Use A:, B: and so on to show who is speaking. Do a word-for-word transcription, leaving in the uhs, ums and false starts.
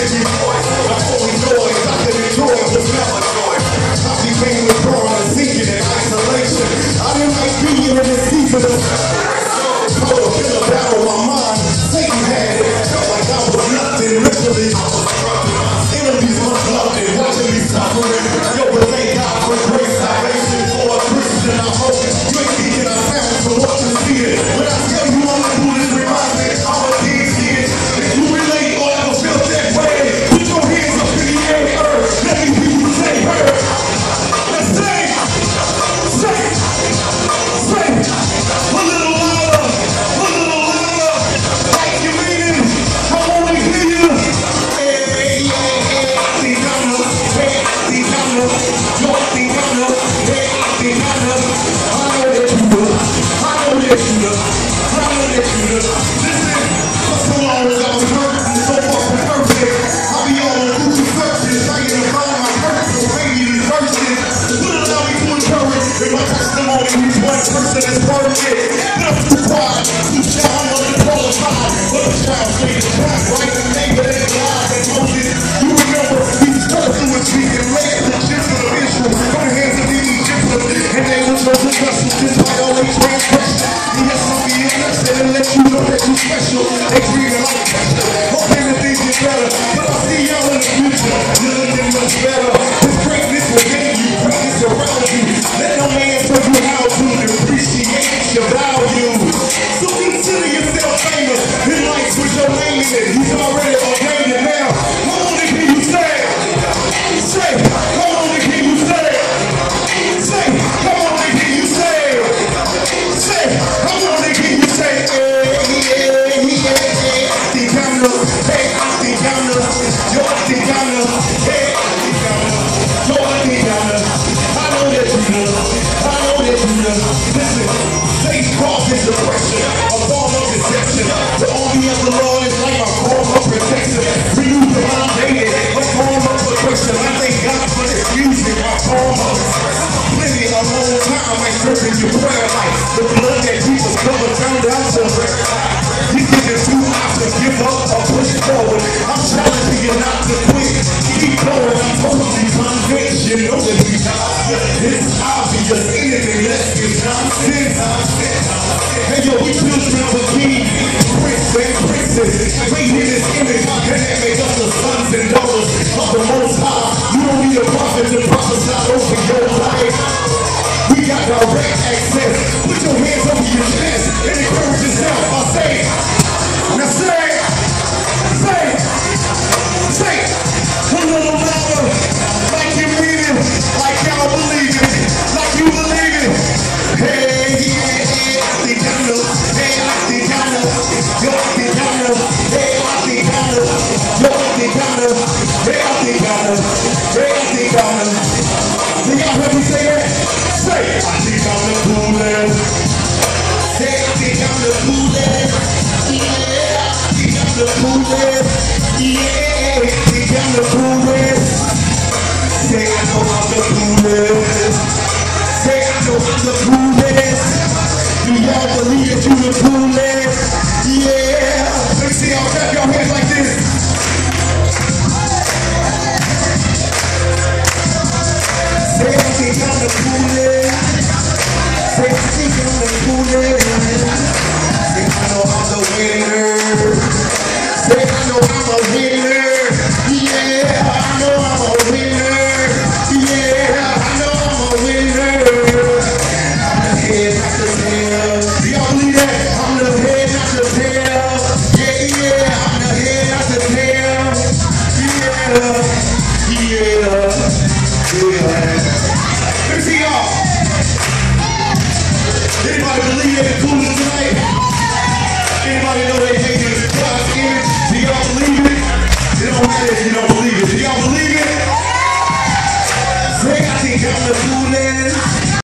A: energy voice. I'm only noise, I can enjoy the smell of noise. I became withdrawn and seeking in isolation. I didn't like being in the season of caught up in the battle of my mind. Satan had it, felt like I was nothing. Literally, I was struggling. Enemies must love it, watching me suffering. Yo, but thank God for grace, salvation for a Christian. I hope you ain't thinking I sound for what you see it. When I tell you I'm a Buddhist, remind me I'm a kid's kid. If you relate or ever felt that way, put your hands up in the air. Let me hear you say her. Let's say, say, say, a little louder, a little louder. Like you mean it, I wanna hear you. Hey, hey, hey, Africano, hey, Africano, yo, Africano, hey, Africano. I know that you do, I know that you do, I know that you do. Listen, for so long as I was hurt and so far from perfect, I'll be all on Google searches, trying to find my purpose, so maybe these verses will allow me to encourage. In my testimony, each one person is perfect. Not too quiet, too shy, I'm underqualified. But the child stays the path, right? The neighbor that God and Moses. You remember, he spoke to a tree and laid the children of Israel from the hands of the Egyptians. And they were chosen vessels despite all their transgressions. He has some be interested and let you know that you're special. They treat it like pressure, hoping that things get better. But I see y'all in the future, you're looking much better. This greatness within you, greatness around you. Let no man tell you how to appreciate your value. So consider yourself famous in life with your name in it. He's already ordained it now. How long can you say? Say, how long can you say? Say, how long can you say? Say, how long can you say? Hey, hey, hey, hey, Africano, hey, Africano, yo, Africano, hey, Africano, yo, Africano. I know that you know, I know that you know. Listen, faith causes depression, a form of deception. The army of the Lord is like a form of protection. Renew the mind daily, a form of progression. I thank God for this music, a form of plenty a long time. I serve in your prayer life. The blood that Jesus covered found out to rest. You give it two options, give up or push forward. I'm challenging you not to quit. Keep going, I'm told you convinced. You know that we it's obvious, anything less is nonsense. Hey yo, we children of a king, prince and princess, made in his image, and that make us the sons and daughters of the Most High. You don't need a prophet to prophesy over your life. We got direct access. Put your hands over your chest and encourage yourself. I say, now say, say, say, a little louder, like you mean it, like y'all believe it, like you believe it. Hey, yeah, hey, Africano, hey, Africano, yo, Africano, hey, Africano, yo, Africano, hey, Africano, hey, Africano. Do y'all hear me say that? Say, I think I'm the coolest. Say, I think I'm the coolest. Yeah, I think I'm the coolest. Yeah, I think I'm the coolest. Say, I know I'm the coolest. Say, I know I'm the coolest. Do y'all believe that you the coolest? Yeah. Let me see y'all clap your hands like this. Say, I think I'm the coolest. Say, I think I'm the coolest. Say, I know I'm the winner. Say, I know I'm a winner. Yeah, I know I'm a winner. Yeah, I know I'm a winner. I'm the head, not the tail. Do y'all believe that? I'm the head, not the tail. Yeah, yeah, I'm the head, not the tail. Yeah, yeah, yeah.